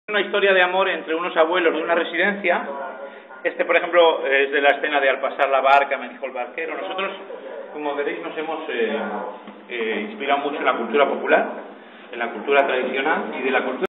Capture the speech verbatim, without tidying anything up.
Una historia de amor entre unos abuelos de una residencia. Este, por ejemplo, es de la escena de Al pasar la barca, me dijo el barquero. Nosotros, como veréis, nos hemos eh, eh, inspirado mucho en la cultura popular, en la cultura tradicional y de la cultura